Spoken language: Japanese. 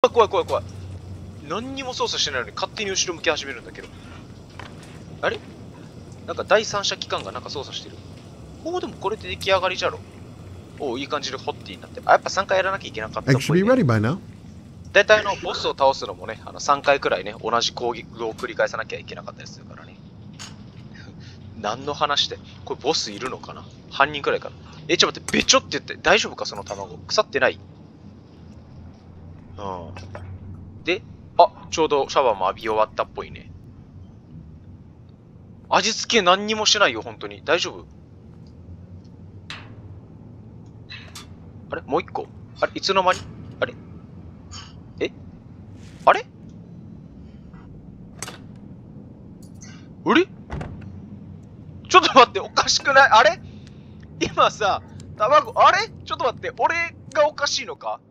い怖い怖い怖い。何にも操作してないのに勝手に後ろ向き始めるんだけど。あれなんか第三者機関がなんか操作してる。おお、でもこれで出来上がりじゃろ。おお、いい感じでホッティになって。あ、やっぱ3回やらなきゃいけなかったっ I ぽい、 should ね。 be ready by now. 大体ボスを倒すのもね、3回くらいね、同じ攻撃を繰り返さなきゃいけなかったりするからね。何の話で、これボスいるのかな、犯人くらいかな。ちょっと待って、べちょって言って大丈夫か、その卵。腐ってない？うん。で、あ、ちょうどシャワーも浴び終わったっぽいね。味付け何にもしてないよ、本当に。大丈夫？あれもう一個？あれいつの間に？あれあれあれちょっと待って、おかしくない？あれ今さ、卵、あれちょっと待って、俺がおかしいのか？